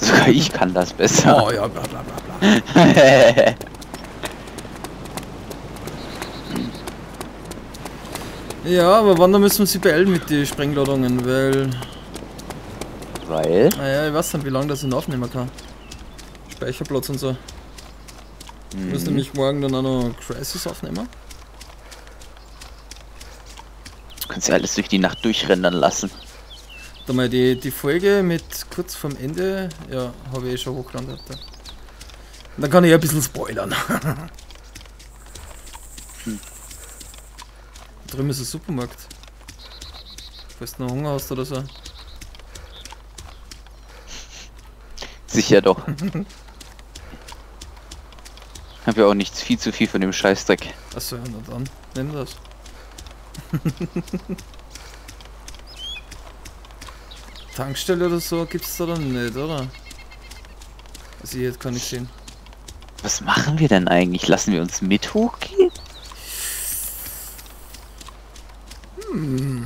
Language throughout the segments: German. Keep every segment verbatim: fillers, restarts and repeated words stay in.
Sogar ich kann das besser. Oh ja, bla bla bla bla. Ja, aber wann müssen wir sie beeilen mit den Sprengladungen, weil... Weil? Naja, ich weiß nicht, wie lange das ich aufnehmen kann. Speicherplatz und so. Ich Mhm. muss nämlich morgen dann auch noch Crisis aufnehmen. Du kannst ja alles durch die Nacht durchrendern lassen. Da mal die, die Folge mit kurz vorm Ende, ja, habe ich eh schon hochgeladen. Und dann kann ich ein bisschen spoilern. Hm. Da drüben ist ein Supermarkt. Falls du noch Hunger hast oder so. Sicher doch. Hab ja auch nichts viel zu viel von dem Scheißdreck. Achso, ja, na dann, nimm das. Tankstelle oder so gibt's da dann nicht, oder? Also hier kann ich sehen. Was machen wir denn eigentlich? Lassen wir uns mit hochgehen? Hm.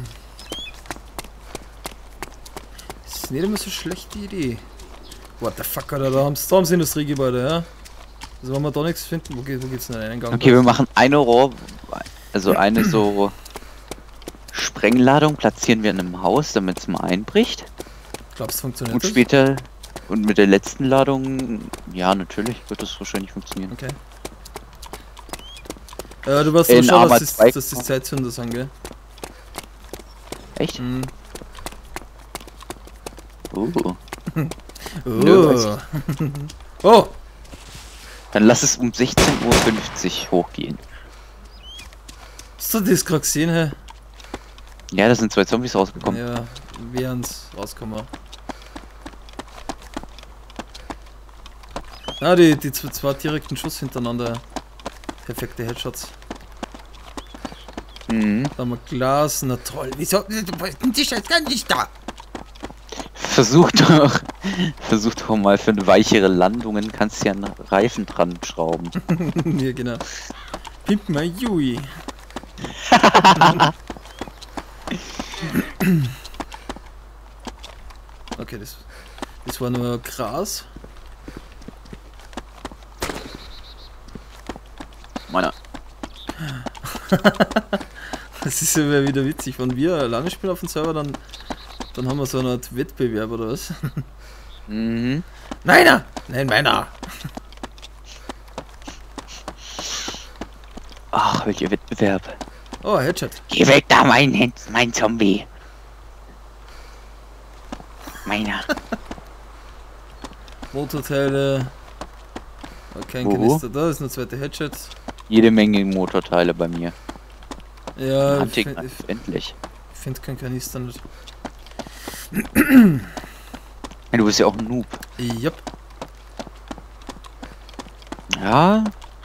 Das ist nicht immer so eine schlechte Idee. What the fuck, Alter, da haben sie Industriegebäude, ja? Also wenn wir da nichts finden, wo, geht, wo geht's denn in den Eingang? Okay, wir machen eine Rohr, also eine so Sprengladung platzieren wir in einem Haus, damit es mal einbricht. Glaubst du, funktioniert Und das? später, und mit der letzten Ladung, ja natürlich wird das wahrscheinlich funktionieren. Okay. Äh, du weißt In so schon, Arma dass zwei das, dass die Zeitzünder sind, gell? Echt? Mhm. Uh. Oh. Nö, weiß Oh! Dann lass es um sechzehn Uhr fünfzig hochgehen. Hast du das gerade gesehen, hä? Ja, da sind zwei Zombies rausgekommen. Ja, während rauskommen. Ah, die, die zwei, zwei direkten Schuss hintereinander. Perfekte Headshots. Mhm. Da haben wir Glas, na toll. Wieso? Du wolltest den Tisch jetzt gar nicht da. Versuch doch, versuch doch mal für eine weichere Landungen, kannst du ja einen Reifen dran schrauben. Ja, genau. Pimp my Yui. Okay, das, das war nur Gras. Meiner. Das ist ja wieder witzig. Wenn wir alleine spielen auf dem Server, dann, dann haben wir so eine Art Wettbewerb oder was? Mhm. Meiner! Nein, meiner! Ach, welcher Wettbewerb. Oh, Headshot. Geh weg da, mein, mein Zombie. Meiner. Motorteile. Oh, kein Wo? Kanister da, ist nur zweite Headshot. Jede Menge Motorteile bei mir. Ja, ich Hunting, finde endlich. find kein Kanister nicht. Ja, du bist ja auch ein Noob. Jupp. Ja.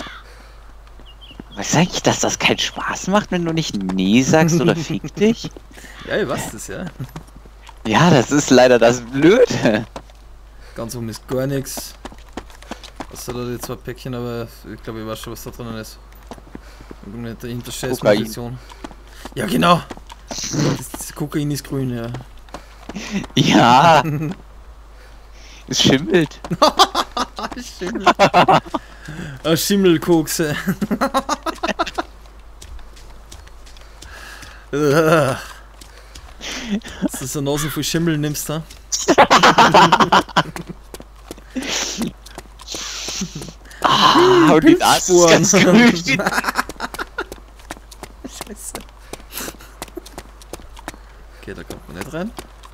Was sag ich, dass das keinen Spaß macht, wenn du nicht nee sagst oder fick dich? Ja, ich weiß das, ja. Ja, das ist leider das Blöde. Ganz oben ist gar nichts. Außer da die zwei Päckchen, aber ich glaube, ich weiß schon, was da drinnen ist. Irgendeine dahinter scheiß Kokain. Munition. Ja, genau. Das, das Kokain ist grün, ja. Ja. Es schimmelt. Schimmel. Ah, Schimmelkokse. Das ist eine Nase voll Schimmel nimmst, ha? Ah, und die Nase ist ganz grün. Scheiße. Okay, da kommt man nicht rein.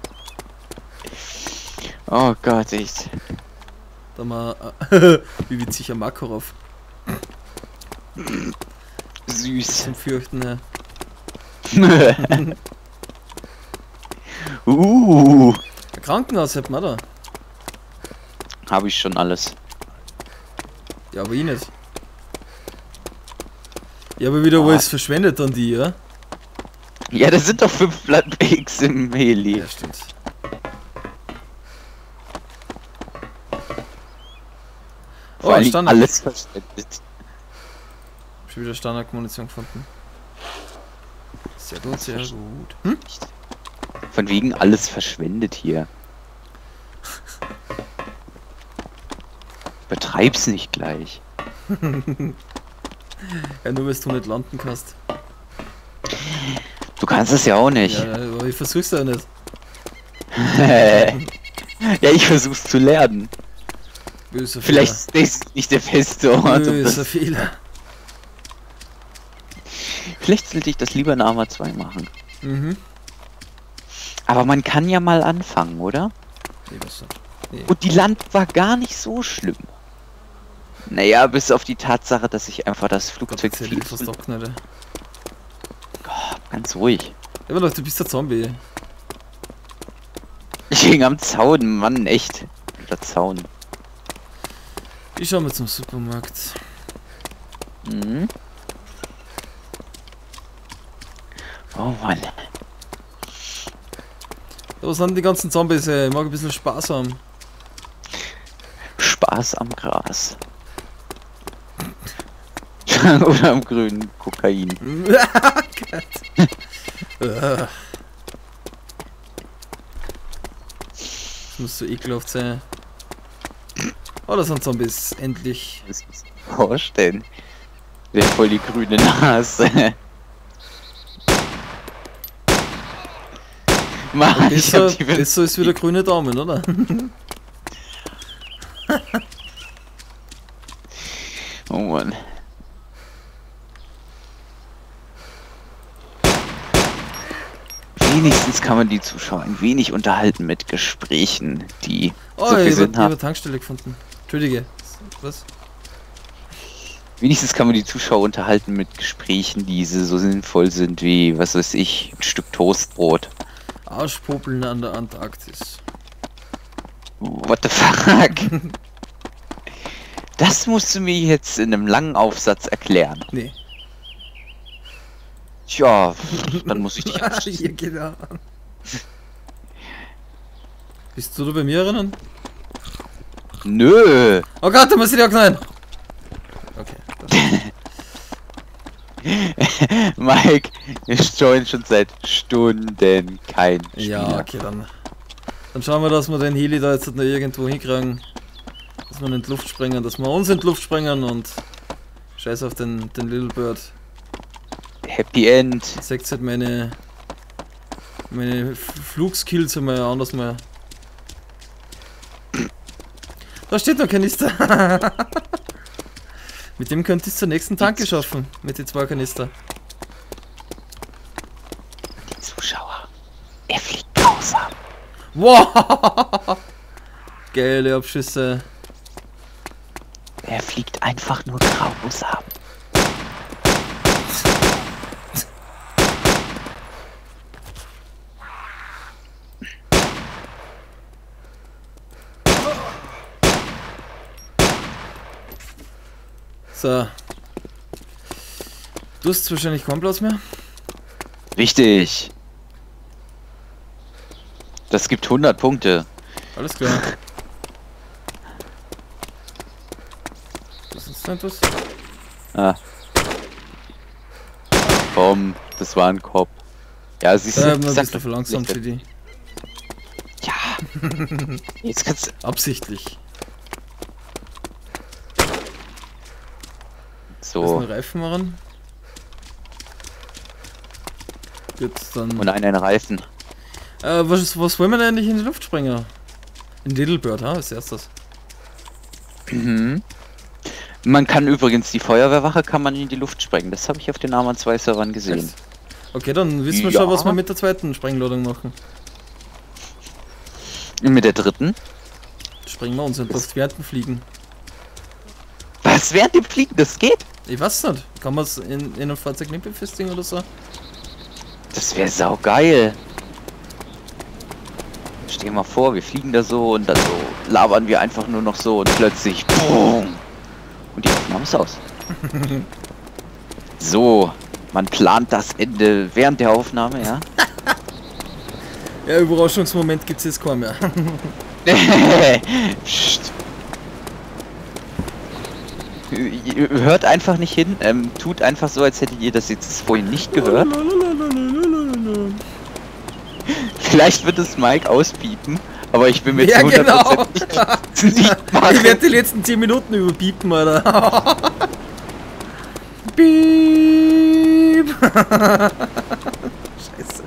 Oh Gott, echt. Da mal. Wie witzig ein Makarov. Süß. Zum Fürchten, ja. uh. Ein Krankenhaus hätten wir da. Habe ich schon alles. Ja, aber ich nicht. Ja, aber wieder Ah. alles verschwendet an die, ja? Ja, da sind doch fünf Blattbags im Heli. Ja, stimmt. Vor Oh, allen Dingen Standard. alles verschwendet. Schon wieder Standardmunition gefunden. Sehr gut, sehr gut. Hm? Von wegen alles verschwendet hier. Betreib's nicht gleich. Ja, nur weil du nicht landen kannst. Du kannst es ja auch nicht. Ja, aber ich versuch's ja nicht. Ja, ich versuch's zu lernen. Böser Vielleicht ist das nicht der beste Ort. Fehler. Um Böser das, Fehler. vielleicht sollte ich das lieber in Arma zwei machen. Mhm. Aber man kann ja mal anfangen, oder? Nee, was so. Nee. Und die Land war gar nicht so schlimm. Naja, bis auf die Tatsache, dass ich einfach das Flugzeug Gott, viel fast zu... abknallen. Oh, ganz ruhig. Aber doch, du bist der Zombie. Ich hing am Zaun, Mann, echt. Der Zaun. Ich schau mal zum Supermarkt. Mhm. Oh Mann. Wo sind die ganzen Zombies, ey? Ich mag ein bisschen Spaß haben. Spaß am Gras. Oder am grünen Kokain. Gott. Das muss so ekelhaft sein. Oh, da sind Zombies. Endlich. Das muss ich mir vorstellen. Der hat voll die grüne Nase. Mann, ich hab Besser, die besser ist wieder grüne Daumen, oder? Oh Mann. Wenigstens kann man die Zuschauer ein wenig unterhalten mit Gesprächen, die Oh, so viel ich Sinn habe haben. eine Tankstelle gefunden. Entschuldige. Was? Wenigstens kann man die Zuschauer unterhalten mit Gesprächen, die so sinnvoll sind wie, was weiß ich, ein Stück Toastbrot. Arschpopeln an der Antarktis. What the fuck? Das musst du mir jetzt in einem langen Aufsatz erklären. Nee. Tja, dann muss ich dich Hier, abschließen. genau. Bist du da bei mir erinnern? Nö. Oh Gott, da muss ich dir auch knallen. Okay. Mike, wir joinen schon seit Stunden kein Ja, Spieler. okay, dann. Dann schauen wir, dass wir den Heli da jetzt noch irgendwo hinkriegen. Dass wir ihn in die Luft sprengen, dass wir uns in die Luft sprengen und scheiß auf den, den Little Bird. Happy End. Seht halt meine meine F- Flugskills einmal anders mal. Da steht noch Kanister. Mit dem könnt ihr zur nächsten Tanke schaffen. Mit den zwei Kanister. Die Zuschauer. Er fliegt grausam. Wow! Geile Abschüsse. Er fliegt einfach nur grausam. So. Du hast wahrscheinlich keinen Platz mehr. Richtig. Das gibt hundert Punkte. Alles klar. Das ist etwas. Ah. Komm, das war ein Kopf. Ja, siehst du, Äh, ich ein sag bisschen doch, verlangsamt für die. Ja. Jetzt kannst du. Absichtlich. So. Lass einen Reifen machen. Gut, dann. Und einen Reifen. Äh, was, was wollen wir denn eigentlich in die Luft sprengen? In Little Bird, ha? Als erstes. Mhm. Man kann übrigens die Feuerwehrwache kann man in die Luft sprengen. Das habe ich auf den Arma zwei Servern gesehen. Okay, dann wissen wir Ja. schon, was wir mit der zweiten Sprengladung machen. Und mit der dritten? Sprengen wir uns in das während dem Fliegen. Was während dem Fliegen? Das geht? Ich weiß nicht. Kann man es in, in einem Fahrzeug nicht befestigen oder so? Das wäre saugeil. Stell dir mal vor, wir fliegen da so und dann so labern wir einfach nur noch so und plötzlich boom, und die Aufnahme ist aus. So, man plant das Ende während der Aufnahme, ja? Ja, Überraschungsmoment gibt es jetzt kaum mehr. Psst. Hört einfach nicht hin, ähm, tut einfach so, als hättet ihr das jetzt vorhin nicht gehört. Vielleicht wird es Mike auspiepen, aber ich bin mir Ja, zu hundert genau. Prozent nicht, nicht Ich machen. werde die letzten zehn Minuten überpiepen, Alter. Piep. Scheiße.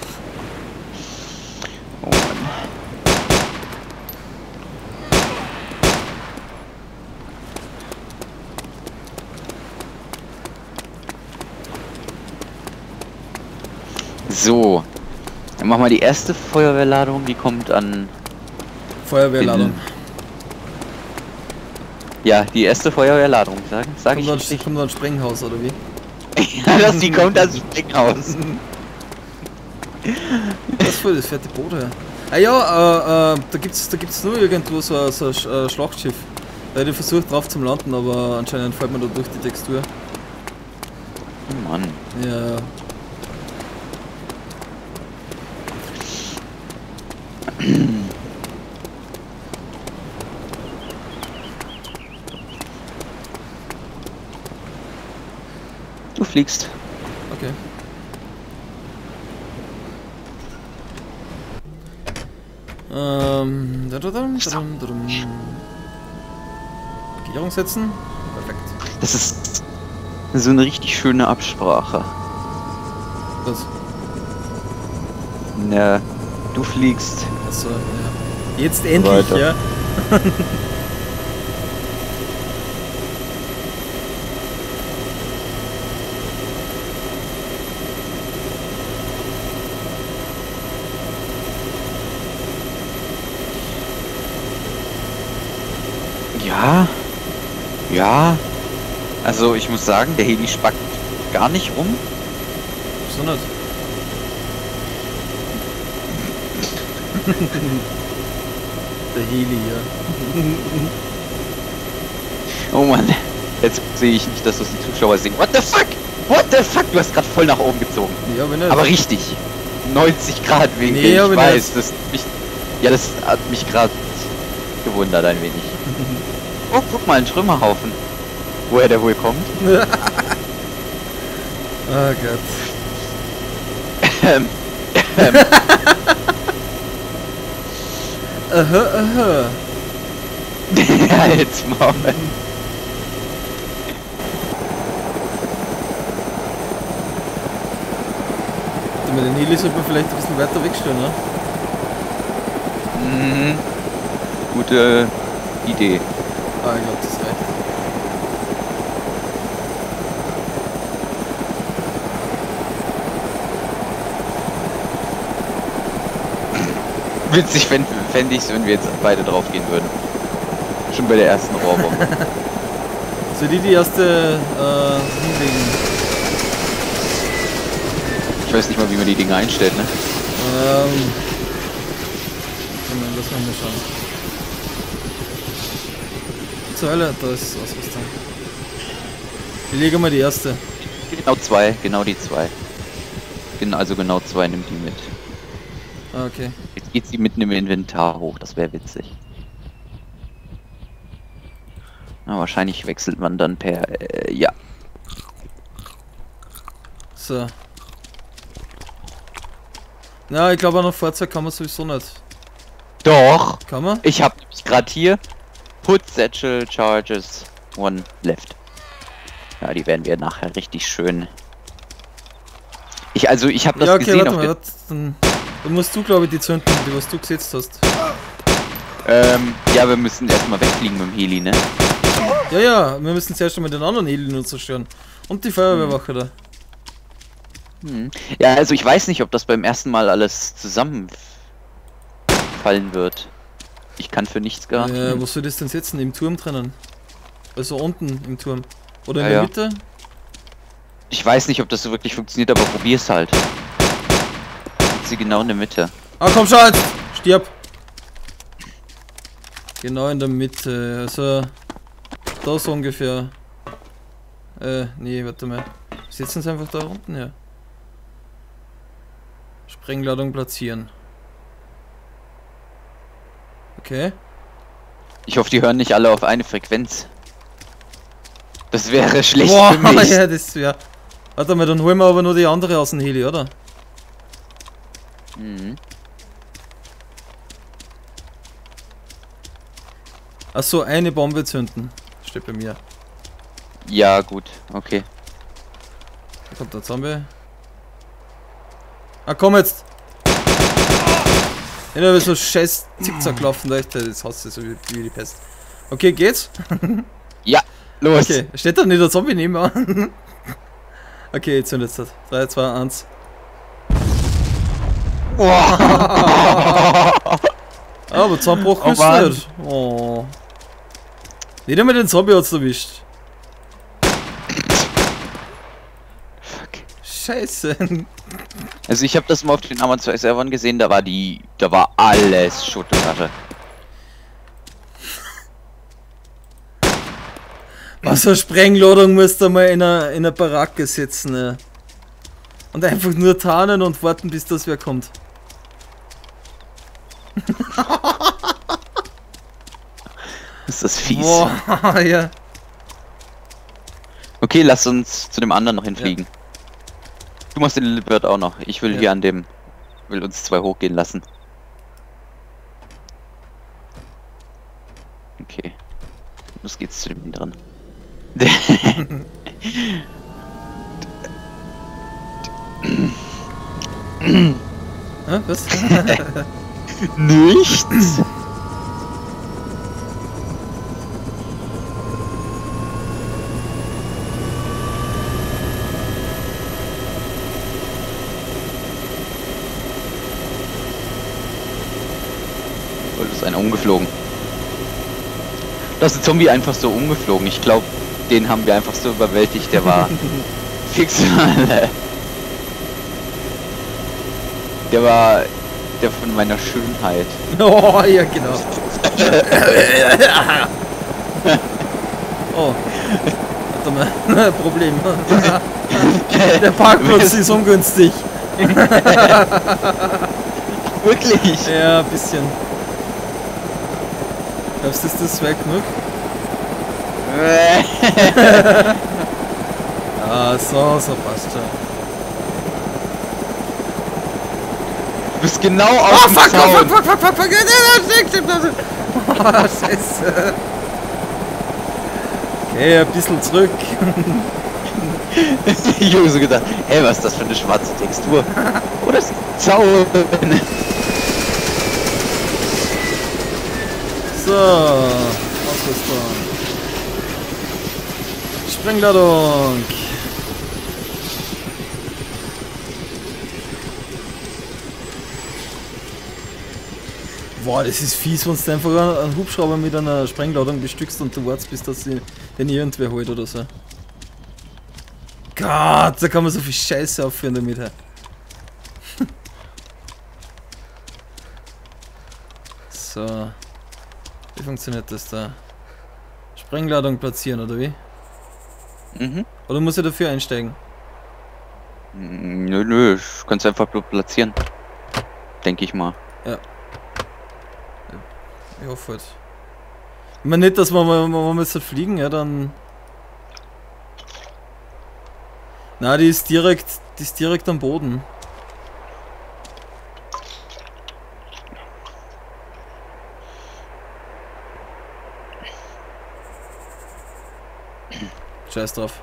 Oh Mann. So, dann machen wir die erste Feuerwehrladung, die kommt an... Feuerwehrladung. In- Ja, die erste Feuerwehrladung, sag, sag Kommt ich dann, richtig. kommt dann ein Sprenghaus, oder wie? Ja, dass die kommt ans Sprenghaus. Was für das fährt die Boote? Ah ja, äh, äh, da gibt's da gibt's nur irgendwo so, so ein Sch- äh, Schlachtschiff. Da hätte ich versucht drauf zu landen, aber anscheinend fällt mir da durch die Textur. Oh Mann. Ja. Du fliegst. Okay. Ähm, da, da, da, da, da, da. Markierung setzen. Perfekt. Das ist so eine richtig schöne Absprache. Was? Na, du fliegst. Achso, ja. Jetzt endlich, Weiter. ja. Ja. Ja. Also ich muss sagen, der Heli spackt gar nicht rum. Wieso nicht? Der Heli, ja. Oh Mann. Jetzt sehe ich nicht, dass das die Zuschauer sehen. What the fuck? What the fuck? Du hast gerade voll nach oben gezogen. Ja, wenn nicht. Aber richtig. neunzig Grad Winkel. Nee, ich aber weiß. nicht. Das mich, ja, das hat mich gerade gewundert ein wenig. Oh, guck mal, ein Trümmerhaufen. Woher der wohl kommt? Oh Gott. Ähm, ähm, Aha, aha. ja, jetzt mal. Mit den Heli sollte man vielleicht ein bisschen weiter wegstellen, ne? Mhm. Gute Idee. Ah, ich glaube, das reicht. Witzig fände fänd ich wenn wir jetzt beide drauf gehen würden. Schon bei der ersten Rohrbombe. So, die die erste äh, hinlegen. Ich weiß nicht mal, wie man die Dinge einstellt, ne? Ähm. Lass mal mal schauen. Zur Hölle, da ist Ausrüstung. Ich lege mal die erste. Genau zwei, genau die zwei. Genau, also genau zwei nimmt die mit. Ah, okay. Jetzt geht sie mitten im Inventar hoch, das wäre witzig. Na, wahrscheinlich wechselt man dann per... Äh, ja. So. Na, ich glaube, an einem Fahrzeug kann man sowieso nicht. Doch! Kann man? Ich habe gerade hier Put Satchel Charges One Left. Ja, die werden wir nachher richtig schön. Ich also ich habe das Ja, okay, gesehen warte auf mal, der, warte, dann, dann musst du, glaube ich, die zünden, die was du gesetzt hast. ähm, ja, wir müssen erstmal wegfliegen mit dem Heli, ne? Ja, ja, wir müssen zuerst einmal den anderen Heli nur zerstören. Und die Feuerwehrwache da. Hm. Ja, also ich weiß nicht, ob das beim ersten Mal alles zusammenfallen wird. Ich kann für nichts Äh, garantieren. wo soll das denn setzen? Im Turm drinnen? Also unten im Turm. Oder in Ja, der ja. Mitte? Ich weiß nicht, ob das so wirklich funktioniert, aber probier's halt. Sitzt sie genau in der Mitte. Ah, komm schon jetzt! Stirb! Genau in der Mitte, also da so ungefähr. Äh, nee, warte mal. Setzen sie einfach da unten, ja. Sprengladung platzieren. Okay. Ich hoffe, die hören nicht alle auf eine Frequenz. Das wäre schlecht Boah, für mich. ja, das wäre. Warte mal, dann holen wir aber nur die andere aus dem Heli, oder? Mhm. Achso, eine Bombe zünden. Steht bei mir. Ja, gut, okay. Da kommt der Zombie. Ah, komm jetzt! Ich habe so scheiß Zickzack laufen, da ich das hasse so wie, wie die Pest. Okay, geht's? Ja, los! Okay, steht da nicht der Zombie neben mir? Okay, jetzt zündet es. drei, zwei, eins. Aber Zusammenbruch Oh, ist Mann. nicht. Oh. Nicht einmal den Zombie hat's erwischt. Scheiße. Also ich habe das mal auf den Amazon zwei Servern gesehen, da war die, da war alles Schutt und Asche. Wassersprenglodung musst du mal in einer, in einer Baracke sitzen. Ne? Und einfach nur tarnen und warten, bis das wer kommt. Ist das fies. Boah, ja. Okay, lass uns zu dem anderen noch hinfliegen. Ja. Du machst den Little Bird auch noch. Ich will Ja. hier an dem, will uns zwei hochgehen lassen. Okay. Los geht's zu dem anderen. Hä, was? Nichts. Oh, das ist einer umgeflogen. Das ist ein Zombie einfach so umgeflogen. Ich glaube, den haben wir einfach so überwältigt. Der war fix. Der war der von meiner Schönheit. Oh, ja, genau. Oh. Warte mal. Problem. Der Parkplatz ist ungünstig. Wirklich? Ja, ein bisschen. Glaubst du, ist das weit genug? Ah, so, so passt schon. Du bist genau Oh, auf dem fuck, Zaun. fuck, fuck, fuck, fuck, fuck, fuck, oh, scheiße. Okay, ein bisschen zurück. Ich habe so gedacht, hey, was ist das für eine schwarze Textur? Oh, das ist Zaun. So, Ausrüstung. Sprengladung. Boah, das ist fies, wenn du einfach einen Hubschrauber mit einer Sprengladung bestückst und du wartest, bis das den irgendwer holt oder so. Gott, da kann man so viel Scheiße aufführen damit. He. So. Wie funktioniert das da? Sprengladung platzieren, oder wie? Mhm. Oder muss ich dafür einsteigen? Nö, nö, ich kann es einfach bloß platzieren. Denke ich mal. Ja. Ich hoffe halt. Ich meine nicht, dass wir, wenn wir jetzt halt fliegen, ja, dann... Na, die ist direkt, die ist direkt am Boden. Scheiß drauf.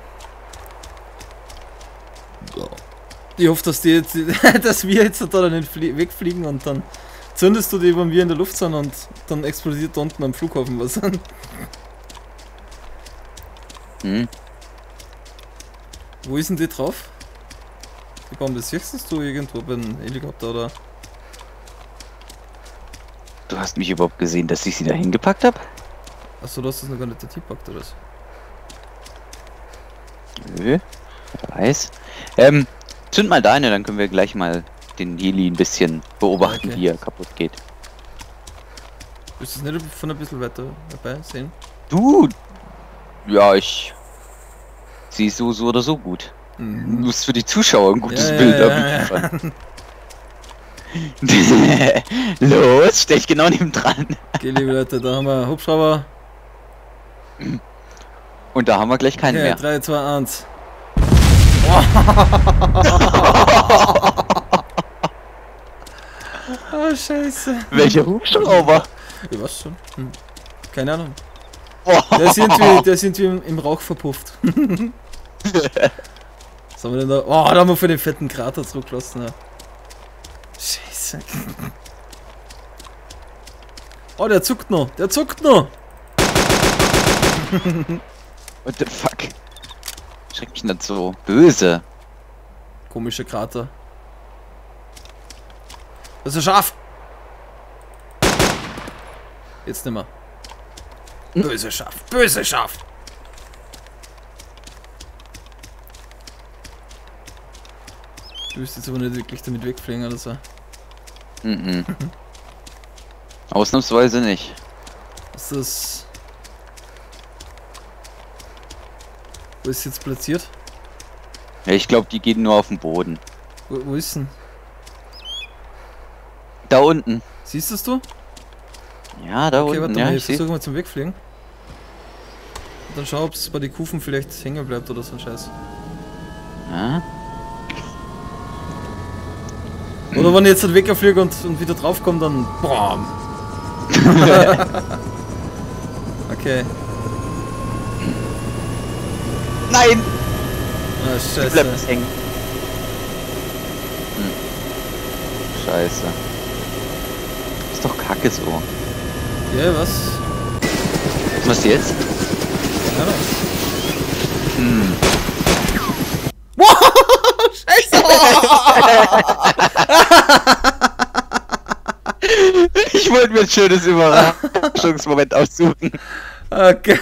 Ich hoffe, dass die jetzt, dass wir jetzt da nicht wegfliegen und dann zündest du die, wenn wir in der Luft sind und dann explodiert da unten am Flughafen was. Hm. Wo ist denn die drauf? Die Bombe, siehst du irgendwo beim Helikopter oder? Du hast mich überhaupt gesehen, dass ich sie da hingepackt habe? Achso, du hast das noch gar nicht gepackt oder was? Nö, wer weiß. Ähm, zünd mal deine, dann können wir gleich mal den Heli ein bisschen beobachten, Okay. wie er kaputt geht. Willst du das nicht von ein bisschen weiter dabei sehen? Du! Ja, ich sehe so, so oder so gut. Mhm. Du musst für die Zuschauer ein gutes Ja, Bild ja, ja, abliefern. Los, stell ich genau neben dran. Okay, liebe Leute, da haben wir Hubschrauber. Und da haben wir gleich keinen Okay, mehr. drei, zwei, eins. Oh, scheiße. Welcher Hubschrauber? Ich weiß schon. Hm. Keine Ahnung. Boah. Der ist irgendwie, der ist irgendwie im, im Rauch verpufft. Was haben wir denn da? Oh, da haben wir für den fetten Krater zurückgelassen. Ja. Scheiße. Oh, der zuckt noch. Der zuckt noch. What the fuck? Schreck mich nicht so böse. Komischer Krater. Das ist ein Schaf. Jetzt nimmer. Böse Schaf. Böse Schaf. Du wirst jetzt aber nicht wirklich damit wegfliegen oder so. Mhm. Ausnahmsweise nicht. Ist das... Wo ist jetzt platziert? Ja, ich glaube, die gehen nur auf den Boden. Wo, wo ist denn? Da unten. Siehst du es du? Ja, da Okay, unten. warte Ja, mal, ich ich sehe. versuche mal zum Wegfliegen. Und dann schau, ob es bei den Kufen vielleicht hängen bleibt oder so ein Scheiß. Ja. Oder wenn ich jetzt halt wegfliege und, und wieder draufkomme, dann BAM! Okay. Nein! Ah, Scheiße. scheiße. Bleibt hängen. Hm. Scheiße. Ist doch kacke so. Ja, was? Was jetzt? Ja, no. Hm. Scheiße! Ich wollte mir ein schönes Überraschungsmoment aussuchen. Okay.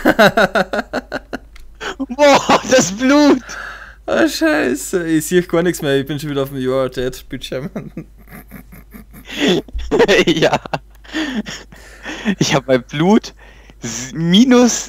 Boah, das Blut! Ah, scheiße. Ich sehe gar nichts mehr. Ich bin schon wieder auf dem You Are Dead Bildschirm. Ja. Ich habe mein Blut s- minus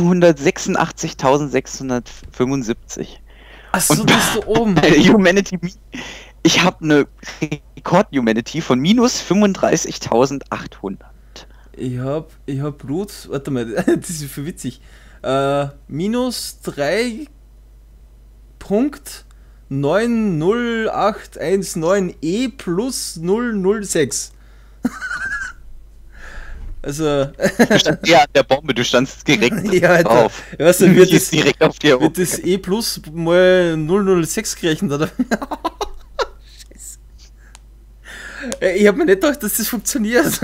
siebenhundertsechsundachtzigtausendsechshundertfünfundsiebzig. Achso, Und- bist du oben. Äh, Humanity. Ich habe eine Rekord-Humanity von minus fünfunddreißigtausendachthundert. Ich hab, ich hab Blut. Warte mal, das ist für witzig. Äh, minus drei Punkt neun null acht eins neun E plus null null sechs. Also, Du standst eher an der Bombe, du standst direkt ja, Alter. drauf. Weißt du, wird Die ist das, direkt auf dir wird das E plus mal null null sechs gerechnet, oder? Scheiße. Äh, Ich hab mir nicht gedacht, dass das funktioniert.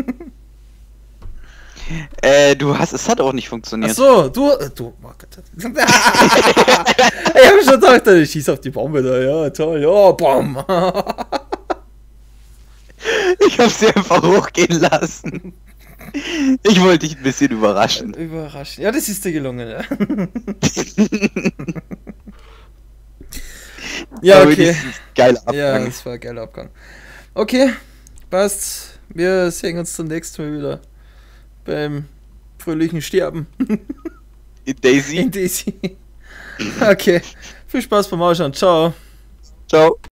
Äh, du hast, es hat auch nicht funktioniert. Achso, du. äh, Du. Oh Gott. Ich hab schon gedacht, ich schieß auf die Bombe da, ja, toll, ja, bam. Ich hab sie einfach hochgehen lassen. Ich wollte dich ein bisschen überraschen. Überraschend. Ja, das ist dir gelungen, ja. Ja, Aber okay. das ist ein geiler Ja, Abgang. das war ein geiler Abgang. Okay, passt. Wir sehen uns zum nächsten Mal wieder beim fröhlichen Sterben In Daisy. in Daisy. Okay, viel Spaß beim Ausschauen. Ciao. Ciao.